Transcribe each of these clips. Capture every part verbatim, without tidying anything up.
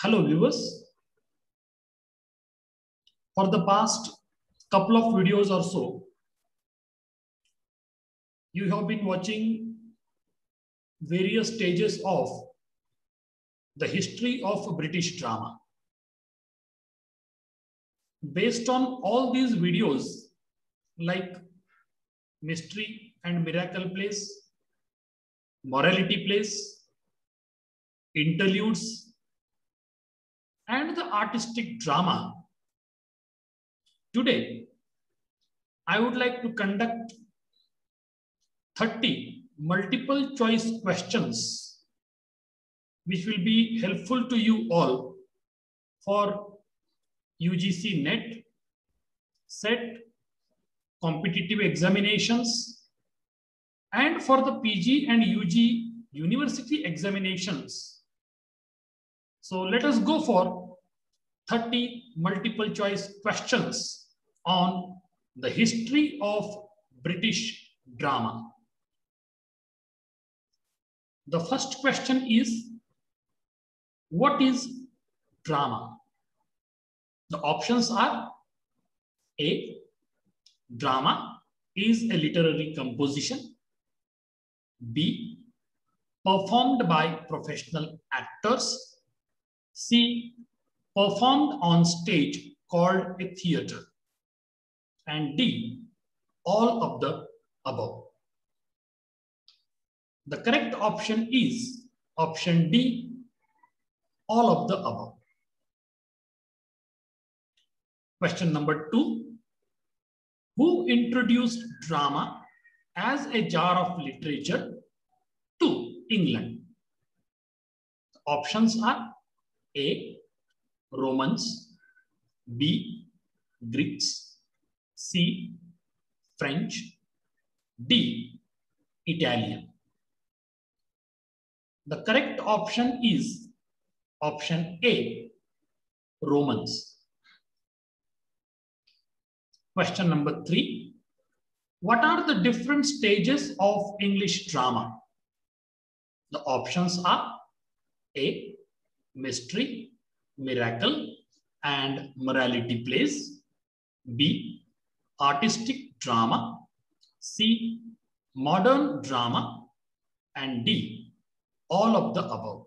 Hello viewers, for the past couple of videos or so, you have been watching various stages of the history of British drama. Based on all these videos like Mystery and Miracle Plays, Morality Plays, Interludes, and the artistic drama, today I would like to conduct thirty multiple choice questions which will be helpful to you all for U G C NET, SET, competitive examinations, and for the P G and U G university examinations. So let us go for thirty multiple choice questions on the history of British drama. The first question is, what is drama? The options are: A, drama is a literary composition; B, performed by professional actors; C, performed on stage called a theater; and D, all of the above. The correct option is option D, all of the above. Question number two. Who introduced drama as a genre of literature to England? The options are: A, Romans; B, Greeks; C, French; D, Italian. The correct option is option A, Romans. Question number three. What are the different stages of English drama? The options are: A, mystery, miracle, and morality plays; B, artistic drama; C, modern drama; and D, all of the above.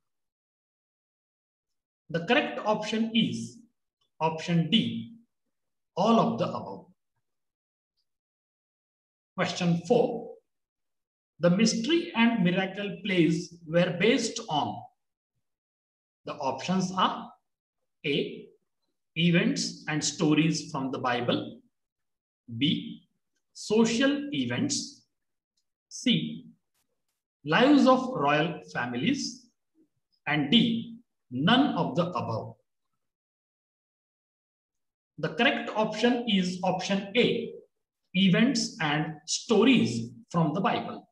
The correct option is option D, all of the above. Question four. The mystery and miracle plays were based on. The options are: A, events and stories from the Bible; B, social events; C, lives of royal families; and D, none of the above. The correct option is option A, events and stories from the Bible.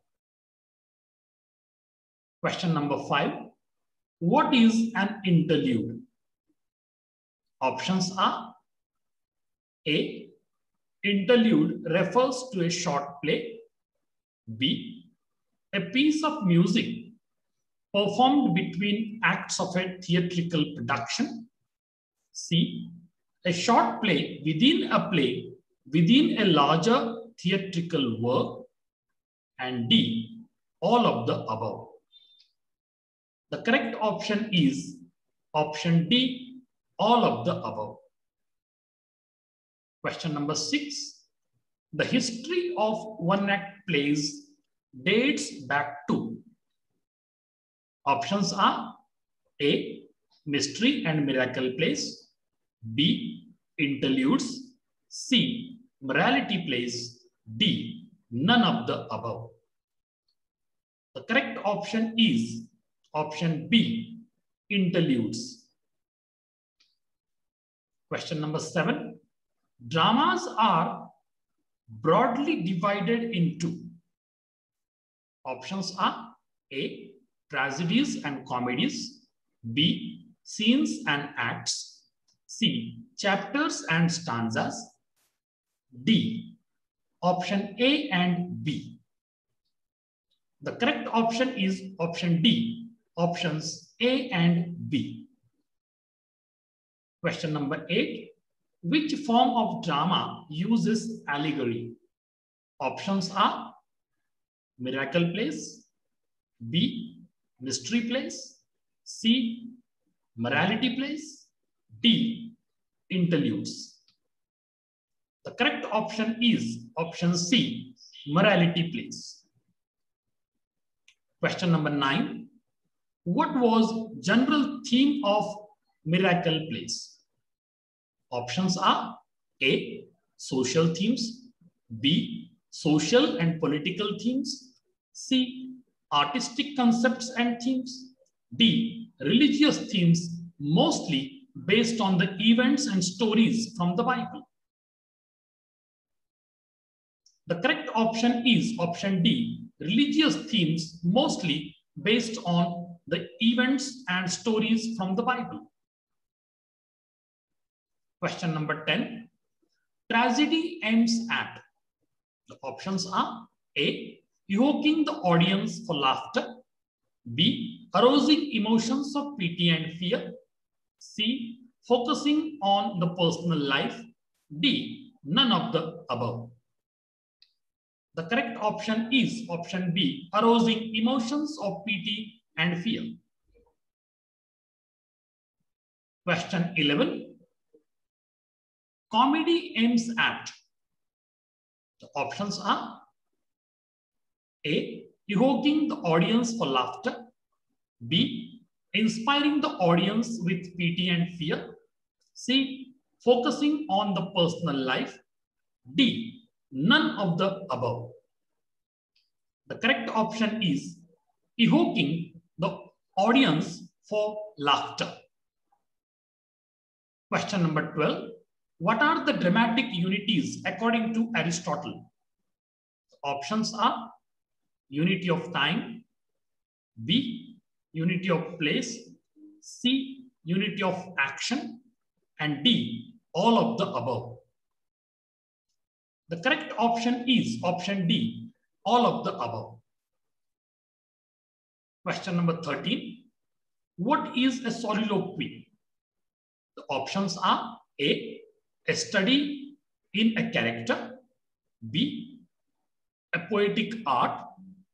Question number five. What is an interlude? Options are: A, interlude refers to a short play; B, a piece of music performed between acts of a theatrical production; C, a short play within a play within a larger theatrical work; and D, all of the above. The correct option is option D, all of the above. Question number six. The history of one-act plays dates back to. Options are: A, mystery and miracle plays; B, interludes; C, morality plays; D, none of the above. The correct option is option B, interludes. Question number seven. Dramas are broadly divided into. Options are: A, tragedies and comedies; B, scenes and acts; C, chapters and stanzas; D, option A and B. The correct option is option D, options A and B. Question number eight. Which form of drama uses allegory? Options are miracle plays, B, mystery plays, C, morality plays, D, interludes. The correct option is option C, morality plays. Question number nine. What was general theme of miracle plays? Options are A, social themes, B, social and political themes, C, artistic concepts and themes, D, religious themes mostly based on the events and stories from the Bible. The correct option is option D, religious themes mostly based on the events and stories from the Bible. Question number ten. Tragedy aims at. The options are A, evoking the audience for laughter, B, arousing emotions of pity and fear, C, focusing on the personal life, D, none of the above. The correct option is option B, arousing emotions of pity and fear. Question eleven. Comedy aims at. The options are A, evoking the audience for laughter, B, inspiring the audience with pity and fear, C, focusing on the personal life, D, none of the above. The correct option is evoking the audience for laughter. Question number twelve. What are the dramatic unities according to Aristotle? The options are unity of time, B, unity of place, C, unity of action, and D, all of the above. The correct option is option D, all of the above. Question number thirteen. What is a soliloquy? The options are A, a study in a character, B, a poetic art,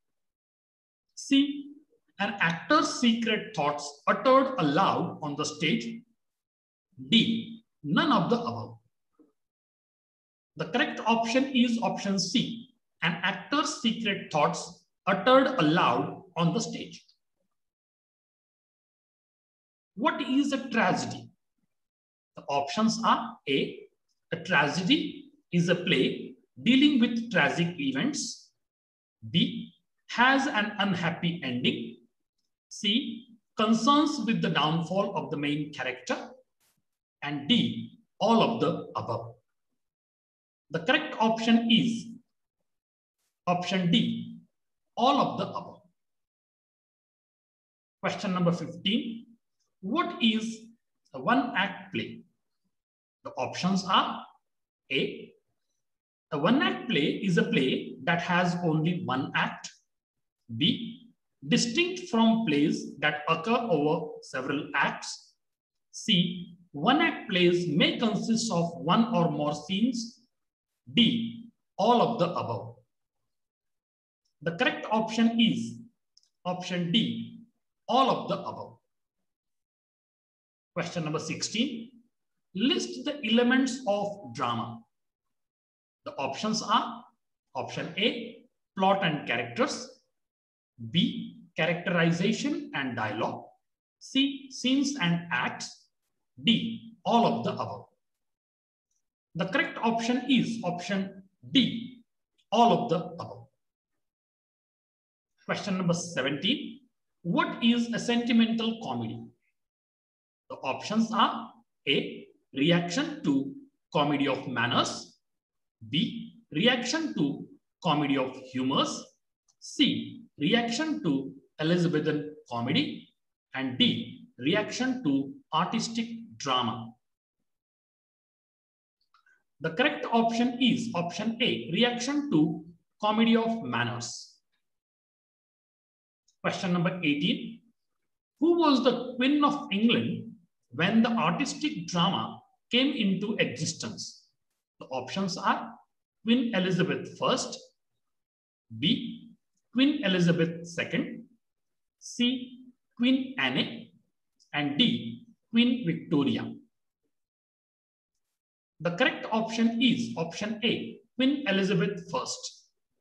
C, an actor's secret thoughts uttered aloud on the stage, D, none of the above. The correct option is option C, an actor's secret thoughts uttered aloud on the stage. What is a tragedy? The options are A, a tragedy is a play dealing with tragic events, B, has an unhappy ending, C, concerns with the downfall of the main character, and D, all of the above. The correct option is option D, all of the above. Question number fifteen. What is a one-act play? The options are A, a one-act play is a play that has only one act, B, distinct from plays that occur over several acts, C, one-act plays may consist of one or more scenes, D, all of the above. The correct option is option D, all of the above. Question number sixteen. List the elements of drama. The options are option A, plot and characters, B, characterization and dialogue, C, scenes and acts, D, all of the above. The correct option is option D, all of the above. Question number seventeen. What is a sentimental comedy? The options are A, reaction to comedy of manners, B, reaction to comedy of humors, C, reaction to Elizabethan comedy, and D, reaction to artistic drama. The correct option is option A, reaction to comedy of manners. Question number eighteen. Who was the Queen of England when the artistic drama came into existence? The options are Queen Elizabeth First, B. Queen Elizabeth Second, C. Queen Anne, and D. Queen Victoria. The correct option is option A, Queen Elizabeth First.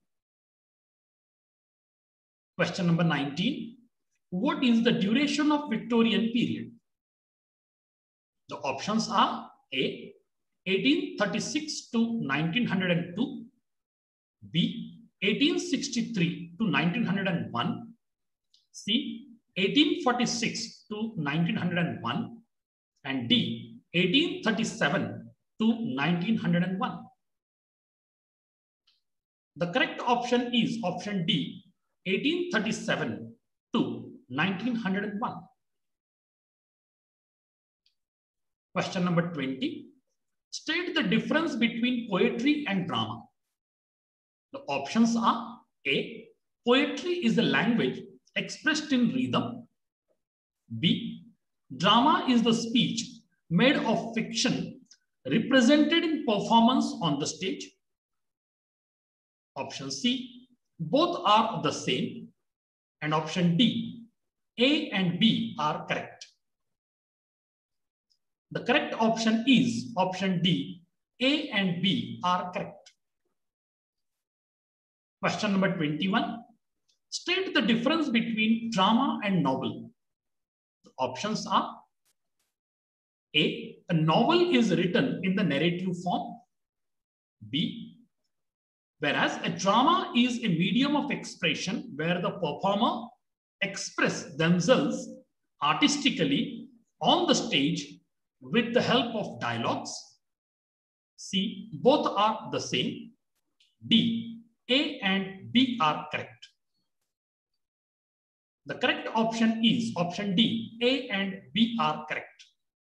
Question number nineteen. What is the duration of Victorian period? The options are A, eighteen thirty-six to nineteen oh two, B, eighteen sixty-three to nineteen oh one, C, eighteen forty-six to nineteen oh one, and D, eighteen thirty-seven to nineteen oh one. The correct option is option D, eighteen thirty-seven to nineteen oh one. Question number twenty. State the difference between poetry and drama. The options are A, poetry is a language expressed in rhythm. B, drama is the speech made of fiction represented in performance on the stage. Option C, both are the same. And option D, A and B are correct. The correct option is option D, A and B are correct. Question number twenty-one. State the difference between drama and novel. The options are A, a novel is written in the narrative form. B, whereas a drama is a medium of expression where the performer express themselves artistically on the stage with the help of dialogues. C, both are the same. D, A and B are correct. The correct option is option D, A and B are correct.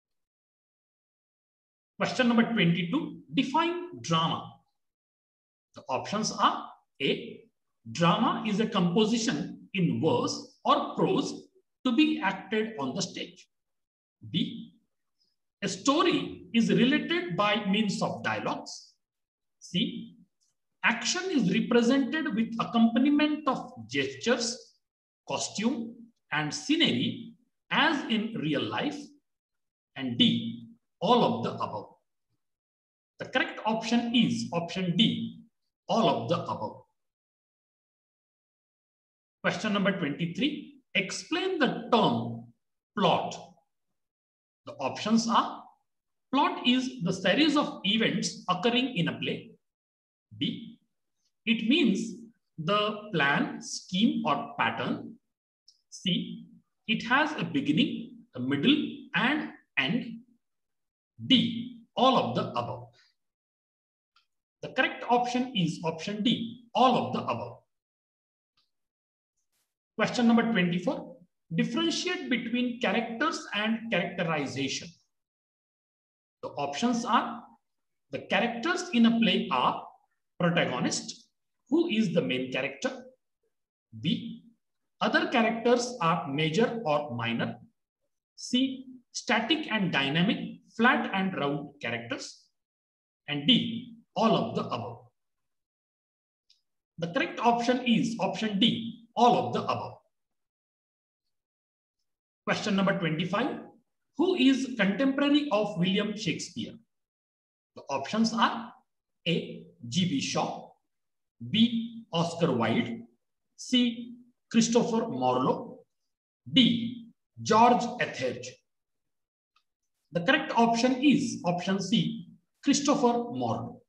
Question number twenty-two, define drama. The options are A, drama is a composition in verse or prose to be acted on the stage. B, a story is related by means of dialogues. C, action is represented with accompaniment of gestures, costume, and scenery as in real life. And D, all of the above. The correct option is option D, all of the above. Question number twenty-three. Explain the term plot. The options are plot is the series of events occurring in a play. B, it means the plan, scheme, or pattern. C, it has a beginning, a middle, and end. D, all of the above. The correct option is option D, all of the above. Question number twenty-four. Differentiate between characters and characterization. The options are the characters in a play are protagonist, who is the main character. B, other characters are major or minor. C, static and dynamic, flat and round characters. And D, all of the above. The correct option is option D, all of the above. Question number twenty-five. Who is contemporary of William Shakespeare? The options are A, G B Shaw, B, Oscar Wilde, C, Christopher Marlowe, D, George Etheridge. The correct option is option C, Christopher Marlowe.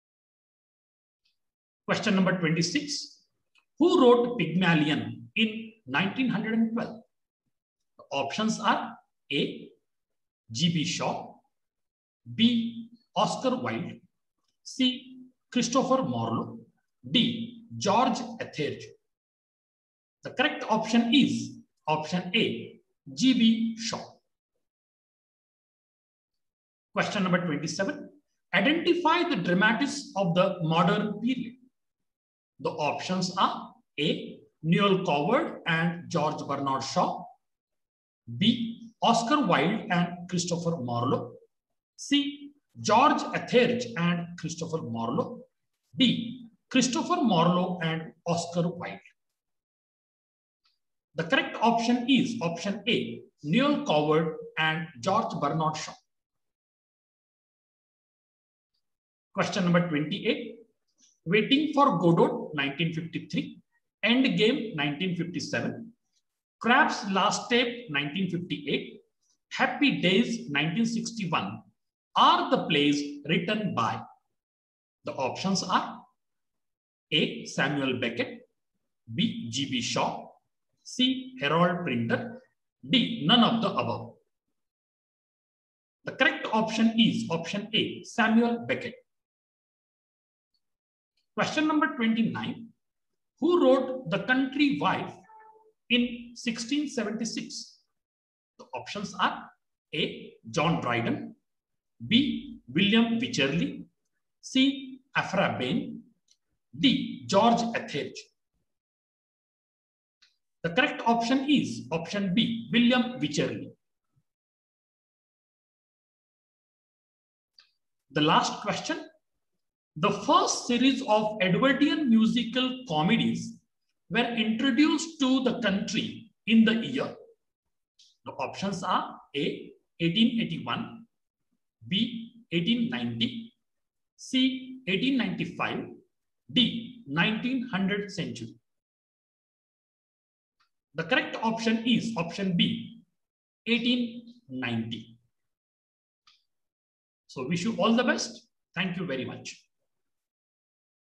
Question number twenty-six. Who wrote Pygmalion in nineteen twelve? The options are A, G B Shaw, B, Oscar Wilde, C, Christopher Marlowe, D, George Etheridge. The correct option is option A, G B Shaw. Question number twenty-seven. Identify the dramatists of the modern period. The options are A, Newell Coward and George Bernard Shaw, B, Oscar Wilde and Christopher Marlowe. C. George Etheridge and Christopher Marlowe. D. Christopher Marlowe and Oscar Wilde. The correct option is option A. Noel Coward and George Bernard Shaw. Question number twenty-eight. Waiting for Godot, nineteen fifty-three. Endgame, nineteen fifty-seven. Crab's Last Tape, nineteen fifty-eight. Happy Days, nineteen sixty-one are the plays written by. The options are A. Samuel Beckett, B. G B Shaw, C. Harold Printer, D. None of the above. The correct option is option A. Samuel Beckett. Question number twenty-nine. Who wrote The Country Wife in sixteen seventy-six? The options are A. John Dryden, B. William Wycherley, C. Aphra Behn, D. George Etheridge. The correct option is option B. William Wycherley. The last question. The first series of Edwardian musical comedies were introduced to the country in the year. The options are A. eighteen eighty-one, B. eighteen ninety, C. eighteen ninety-five, D. nineteen hundred century. The correct option is option B. eighteen ninety. So wish you all the best. Thank you very much.